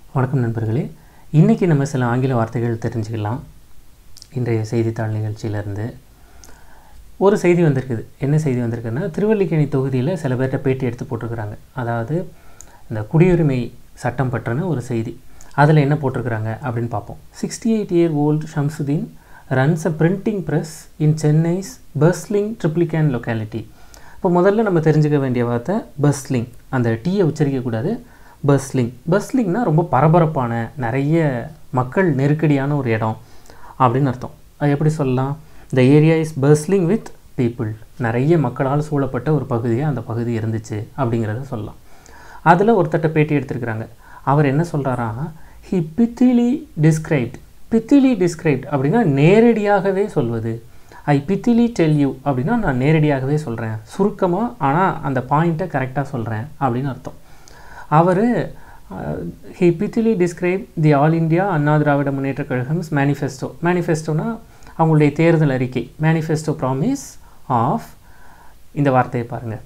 வணக்கம் நண்பர்களே. இன்றைக்கி நம்ம சில ஆங்கில வார்த்தைகள் தெரிஞ்சுக்கலாம். இன்றைய செய்தித்தாள் நிகழ்ச்சியிலேருந்து ஒரு செய்தி வந்திருக்குது. என்ன செய்தி வந்திருக்குன்னா, திருவல்லிக்கேணி தொகுதியில் சில பேர்கிட்ட பேட்டி எடுத்து போட்டிருக்கிறாங்க. அதாவது இந்த குடியுரிமை சட்டம் பற்றின ஒரு செய்தி. அதில் என்ன போட்டிருக்கிறாங்க அப்படின்னு பார்ப்போம். 68-year-old Shamsuddin runs a printing press in Chennai's bustling Triplicane locality. இப்போ முதல்ல நம்ம தெரிஞ்சுக்க வேண்டிய வார்த்தை பஸ்லிங். அந்த டீயை உச்சரிக்கக்கூடாது. பஸ்லிங்னா ரொம்ப பரபரப்பான, நிறைய மக்கள் நெருக்கடியான ஒரு இடம் அப்படின்னு அர்த்தம். அது எப்படி சொல்லலாம்? The area is bustling with people. நிறைய மக்களால் சூழப்பட்ட ஒரு பகுதியாக அந்த பகுதி இருந்துச்சு அப்படிங்கிறத சொல்லலாம். அதில் ஒருத்தட்ட பேட்டி எடுத்துருக்குறாங்க. அவர் என்ன சொல்கிறாரா, ஹி பித்திலி டிஸ்கிரைப்ட் அப்படின்னா நேரடியாகவே சொல்வது. ஐ பித்திலி டெல் யூ அப்படின்னா நான் நேரடியாகவே சொல்கிறேன், சுருக்கமாக, ஆனால் அந்த பாயிண்ட்டை கரெக்டாக சொல்கிறேன் அப்படின்னு அர்த்தம். அவர் he pithily describe the all India Anna Dravida Munnetra Kazhagam's மேனிஃபெஸ்டோனா அவங்களுடைய தேர்தல் அறிக்கை. மேனிஃபெஸ்டோ ப்ராமிஸ் ஆஃப், இந்த வார்த்தையை பாருங்கள்,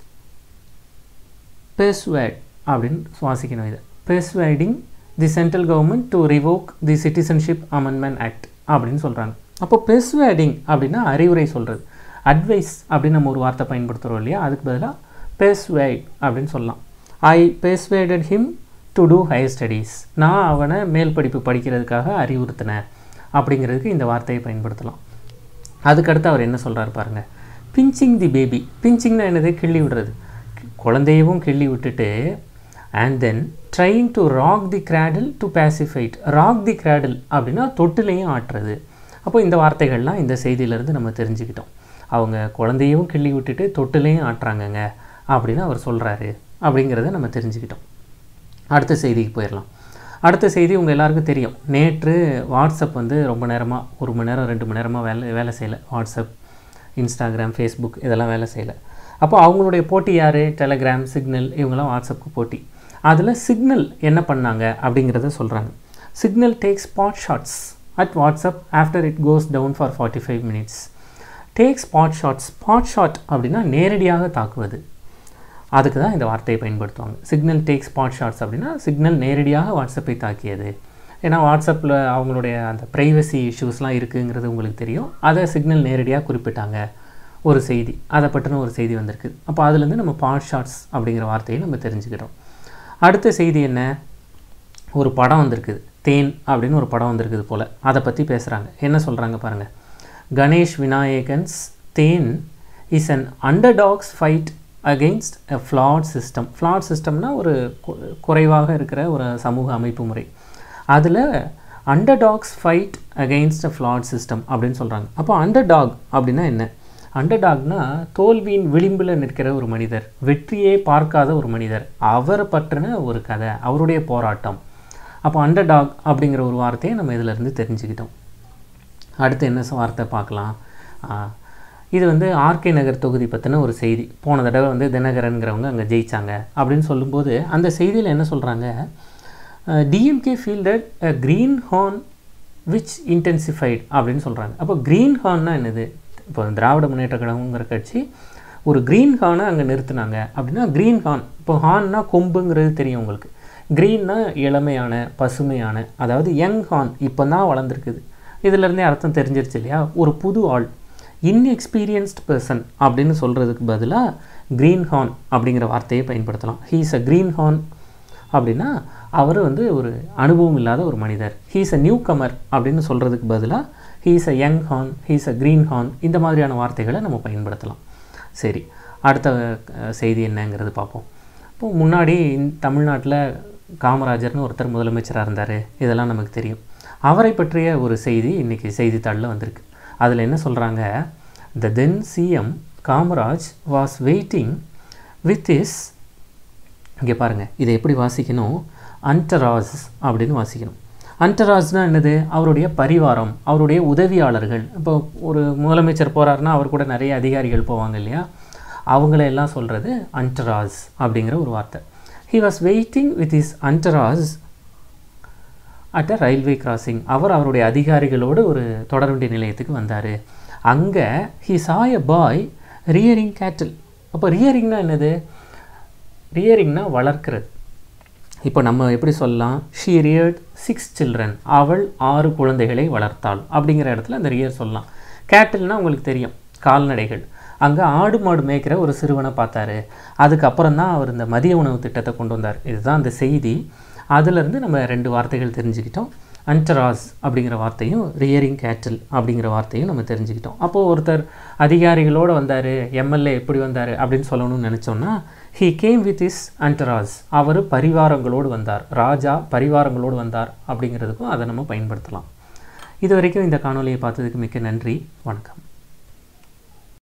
பெர்சுவேட் அப்படின்னு சுவாசிக்கணும். இதை persuading the central government to revoke the citizenship amendment act அப்படின்னு சொல்கிறாங்க. அப்போ பெர்சுவேடிங் அப்படின்னா அறிவுரை சொல்கிறது. அட்வைஸ் அப்படின்னு நம்ம ஒரு வார்த்தை பயன்படுத்துகிறோம் இல்லையா, அதுக்கு பதிலாக பெர்சுவேட் அப்படின்னு சொல்லலாம். I persuaded him to do higher studies. நான் அவனை மேல் படிப்பு படிக்கிறதுக்காக அறிவுறுத்தினேன் அப்படிங்கிறதுக்கு இந்த வார்த்தையை பயன்படுத்தலாம். அதுக்கடுத்து அவர் என்ன சொல்கிறார் பாருங்கள். பிஞ்சிங் தி பேபி. பிஞ்சிங்னா என்னது? கிள்ளி விடுறது. குழந்தையவும் கிள்ளி விட்டுட்டு and then trying to rock the cradle to pacified. Rock the cradle அப்படின்னா தொட்டிலையும் ஆட்டுறது. அப்போ இந்த வார்த்தைகள்லாம் இந்த செய்தியிலேருந்து நம்ம தெரிஞ்சுக்கிட்டோம். அவங்க குழந்தையும் கிள்ளி விட்டுட்டு தொட்டிலையும் ஆட்டுறாங்கங்க அப்படின்னு அவர் சொல்கிறாரு அப்படிங்கிறத நம்ம தெரிஞ்சுக்கிட்டோம். அடுத்த செய்திக்கு போயிடலாம். அடுத்த செய்தி உங்கள் எல்லாருக்கும் தெரியும். நேற்று வாட்ஸ்அப் ரொம்ப நேரமாக, 1 மணி நேரம் 2 மணி நேரமாக வேலை செய்யலை. வாட்ஸ்அப், இன்ஸ்டாகிராம், ஃபேஸ்புக் இதெல்லாம் வேலை செய்யலை. அப்போ அவங்களுடைய போட்டி யார்? டெலகிராம், சிக்னல், இவங்கெல்லாம் வாட்ஸ்அப்புக்கு போட்டி. அதில் சிக்னல் என்ன பண்ணாங்க அப்படிங்கிறத சொல்கிறாங்க. Signal takes spot shots at WhatsApp after it goes down for 45 minutes. Take spot shots. Spot shot அப்படின்னா நேரடியாக தாக்குவது. அதுக்கு தான் இந்த வார்த்தையை பயன்படுத்துவாங்க. சிக்னல் டேக் ஸ்பாட் ஷாட்ஸ் அப்படின்னா சிக்னல் நேரடியாக வாட்ஸ்அப்பை தாக்கியது. ஏன்னா வாட்ஸ்அப்பில் அவங்களுடைய அந்த ப்ரைவசி இஷ்யூஸ்லாம் இருக்குங்கிறது உங்களுக்கு தெரியும். அதை சிக்னல் நேரடியாக குறிப்பிட்டாங்க. ஒரு செய்தி, அதை பற்றின ஒரு செய்தி வந்திருக்கு. அப்போ அதுலேருந்து நம்ம ஸ்பாட் ஷாட்ஸ் அப்படிங்கிற வார்த்தையை நம்ம தெரிஞ்சுக்கிட்டோம். அடுத்த செய்தி என்ன? ஒரு படம் வந்திருக்குது, தேன் அப்படின்னு ஒரு படம் வந்திருக்குது போல். அதை பற்றி பேசுகிறாங்க. என்ன சொல்கிறாங்க பாருங்கள். Ganesh Vinayagan's then is an underdogs fight against a flat system. Flat சிஸ்டம்னா ஒரு குறைவாக இருக்கிற ஒரு சமூக அமைப்பு முறை. அதில் underdogs fight against a flat system அப்படின்னு சொல்கிறாங்க. அப்போ அண்டர்டாக் அப்படின்னா என்ன? அண்டர்டாக்னா தோல்வியின் விளிம்பில் நிற்கிற ஒரு மனிதர், வெற்றியே பார்க்காத ஒரு மனிதர், அவரை பற்றின ஒரு கதை, அவருடைய போராட்டம். அப்போ அண்டர்டாக் அப்படிங்கிற ஒரு வார்த்தையை நம்ம இதிலேருந்து தெரிஞ்சுக்கிட்டோம். அடுத்து என்ன வார்த்தை பார்க்கலாம். இது ஆர்கே நகர் தொகுதி பற்றின ஒரு செய்தி. போன தடவை தினகரன்கிறவங்க அங்கே ஜெயித்தாங்க அப்படின்னு சொல்லும்போது அந்த செய்தியில் என்ன சொல்கிறாங்க, DMK fielded a greenhorn which intensified அப்படின்னு சொல்கிறாங்க. அப்போ க்ரீன் ஹார்ன்னா என்னது? இப்போ திராவிட முன்னேற்ற கழகங்கிற கட்சி ஒரு க்ரீன் ஹார்னை அங்கே நிறுத்தினாங்க அப்படின்னா க்ரீன் ஹார்ன், இப்போ ஹார்ன்னா கொம்புங்கிறது தெரியும் உங்களுக்கு. க்ரீன்னா இளமையான, பசுமையான, அதாவது யங் ஹார்ன், இப்போ தான் வளர்ந்துருக்குது. இதிலேருந்தே அர்த்தம் தெரிஞ்சிருச்சு இல்லையா? ஒரு புது ஆள், இன்எக்ஸ்பீரியன்ஸ்ட் பர்சன் அப்படின்னு சொல்கிறதுக்கு பதிலாக க்ரீன் ஹார்ன் அப்படிங்கிற வார்த்தையை பயன்படுத்தலாம். ஹீஸ் அ க்ரீன் ஹார்ன் அப்படின்னா அவர் ஒரு அனுபவம் இல்லாத ஒரு மனிதர். ஹீஸ் அ நியூ கமர் அப்படின்னு சொல்கிறதுக்கு பதிலாக he's a young horn, he's a greenhorn, இந்த மாதிரியான வார்த்தைகளை நம்ம பயன்படுத்தலாம். சரி, அடுத்த செய்தி என்னங்கிறது பார்ப்போம். இப்போது முன்னாடி தமிழ்நாட்டில் காமராஜர்னு ஒருத்தர் முதலமைச்சராக இருந்தார். இதெல்லாம் நமக்கு தெரியும். அவரை பற்றிய ஒரு செய்தி இன்றைக்கி செய்தித்தாளில் வந்திருக்கு. அதில் என்ன சொல்கிறாங்க, the then CM Kamaraj was waiting with his, இங்கே பாருங்கள், இதை எப்படி வாசிக்கணும், அன்டராஸ் அப்படின்னு வாசிக்கணும். அன்டராஸ்னால் என்னது? அவருடைய பரிவாரம், அவருடைய உதவியாளர்கள். இப்போ ஒரு முதலமைச்சர் போகிறாருன்னா அவர் கூட நிறைய அதிகாரிகள் போவாங்க இல்லையா, அவங்களெல்லாம் சொல்கிறது அன்டராஸ் அப்படிங்கிற ஒரு வார்த்தை. He was waiting with his entourage at a railway crossing. அவருடைய அதிகாரிகளோடு ஒரு தொடர்வண்டி நிலையத்துக்கு வந்தார். அங்கே he saw a boy rearing cattle. அப்போ ரியரிங்னா என்னது? ரியரிங்னா வளர்க்கிறது. இப்போ நம்ம எப்படி சொல்லலாம், ஷீ ரியர்ட் 6 children, அவள் 6 குழந்தைகளை வளர்த்தாள் அப்படிங்கிற இடத்துல அந்த ரியர் சொல்லலாம். கேட்டில்னா உங்களுக்கு தெரியும், கால்நடைகள். அங்கே ஆடு மாடு மேய்க்கிற ஒரு சிறுவனை பார்த்தாரு. அதுக்கப்புறம் தான் அவர் இந்த மதிய உணவு திட்டத்தை கொண்டு வந்தார். இதுதான் அந்த செய்தி. அதிலிருந்து நம்ம 2 வார்த்தைகள் தெரிஞ்சுக்கிட்டோம். அன்டராஸ் அப்படிங்கிற வார்த்தையும் ரியரிங் கேட்டில் அப்படிங்கிற வார்த்தையும் நம்ம தெரிஞ்சுக்கிட்டோம். அப்போது ஒருத்தர் அதிகாரிகளோடு வந்தார், எம்எல்ஏ எப்படி வந்தார் அப்படின்னு சொல்லணும்னு நினச்சோன்னா, he came with his entourage, அவர் பரிவாரங்களோடு வந்தார், ராஜா பரிவாரங்களோடு வந்தார் அப்படிங்கிறதுக்கும் அதை நம்ம பயன்படுத்தலாம். இது வரைக்கும் இந்த காணொலியை பார்த்ததுக்கு மிக்க நன்றி. வணக்கம்.